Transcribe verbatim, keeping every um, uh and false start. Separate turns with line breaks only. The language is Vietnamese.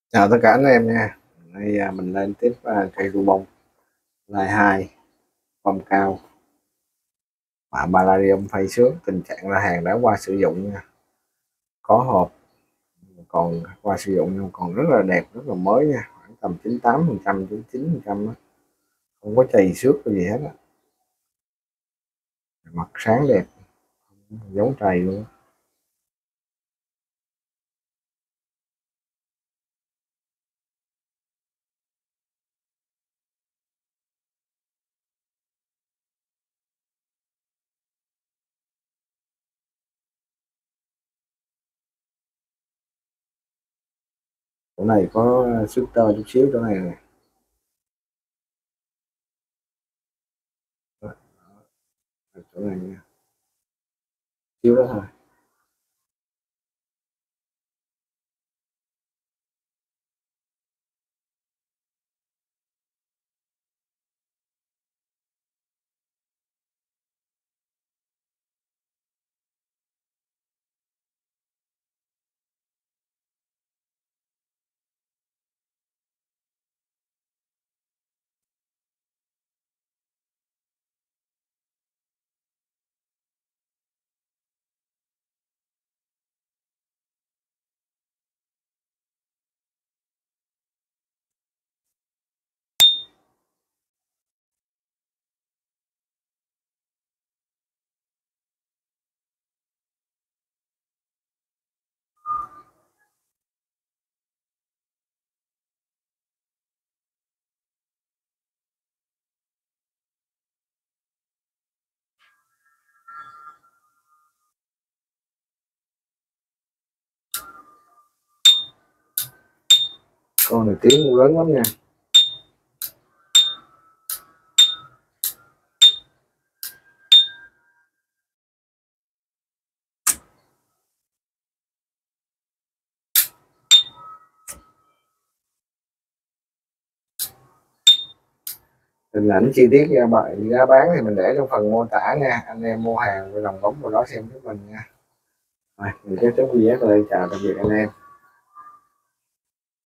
Chào tất cả anh em nha. Đây à, mình lên tiếp à, cây ru bông lai hai phong cao mạ Palladium phay xước, tình trạng là hàng đã qua sử dụng nha, có hộp còn qua sử dụng nhưng còn rất là đẹp, rất là mới nha, khoảng tầm chín mươi tám phần trăm đến chín mươi phần trăm, không có chày xước gì hết á, mặt sáng đẹp giống trầy luôn. Chỗ này có xước tơ chút xíu, chỗ này này, chỗ này nha, xíu đó thôi. Con này tiếng lớn lắm nha. Hình ảnh chi tiết ra bạn giá bán thì mình để trong phần mô tả nha, anh em mua hàng với lòng bóng vào đó xem giúp mình nha. Rồi mình kết thúc video ở đây, chào tạm biệt anh em.